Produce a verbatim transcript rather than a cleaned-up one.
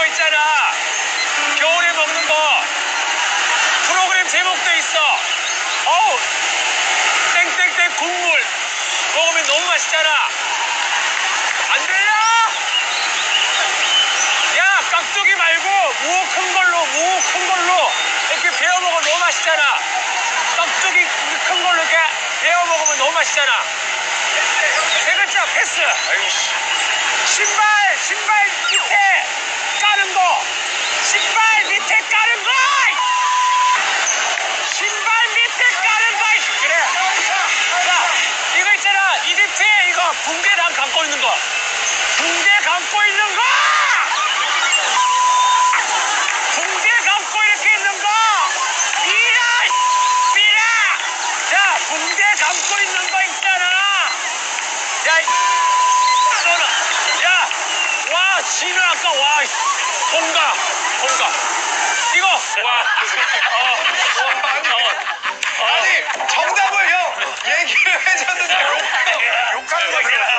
있잖아. 겨울에 먹는 거. 프로그램 제목도 있어. 어우, 땡땡땡 국물. 먹으면 너무 맛있잖아. 안 들려? 야, 깍두기 말고 무 큰 걸로, 무 큰 걸로 이렇게 베어 먹으면 너무 맛있잖아. 깍두기 큰 걸로 이렇게 베어 먹으면 너무 맛있잖아. 세 글자 패스. 신발, 신발 밑에 까는 거. 신발 밑에 까는 거. 신발 밑에 까는 거. 그래. 자, 이거 있잖아. 이집트에 이거 붕대 다 감고 있는 거. 붕대 감고 있는 거. 붕대 감고 이렇게 있는 거. 미라, 미라. 자, 붕대 감고 있는 거 있잖아. 야, 너는, 야, 와, 지는 아까 와, 통과, 통과. 이거, 와, 어, 아니, 아니 정답을 형 얘기를 해줬는데 욕, 욕하는 거